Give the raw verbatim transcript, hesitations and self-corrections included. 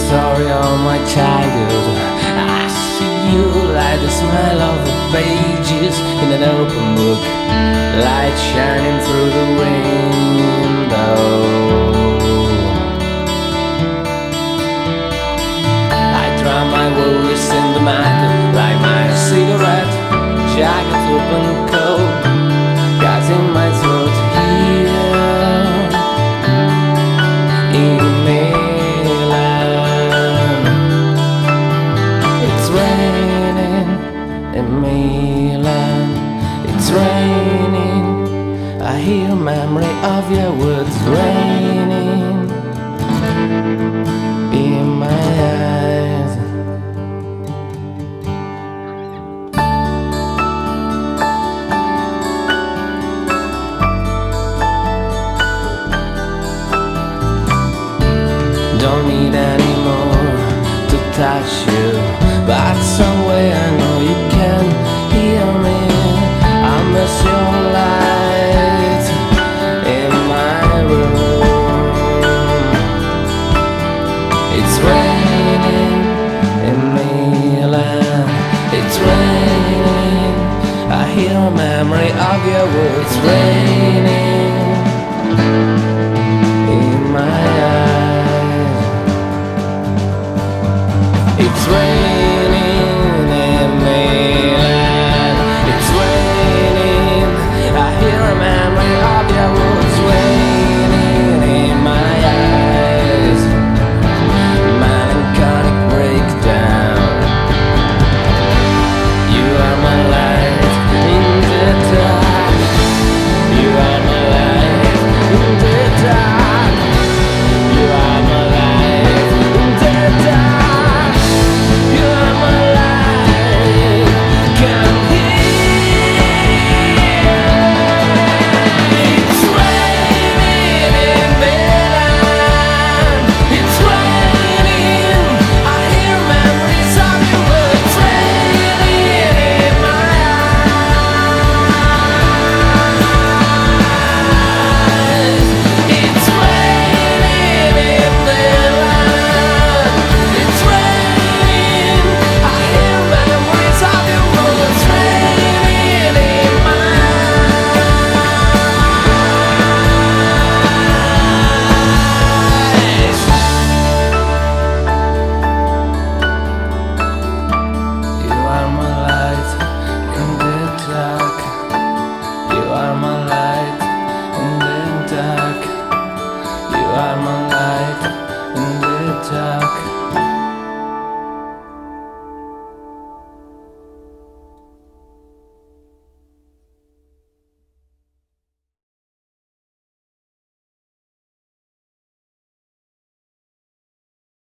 story of my childhood. I see you like the smell of the pages in an open book, light shining through the window. I drown my worries in the mat, light my cigarette, jacket open cold, gas in my throat here in Milan. It's raining in Milan. It's raining. I hear memory of your words raining in my eyes. Don't need anymore to touch you, but some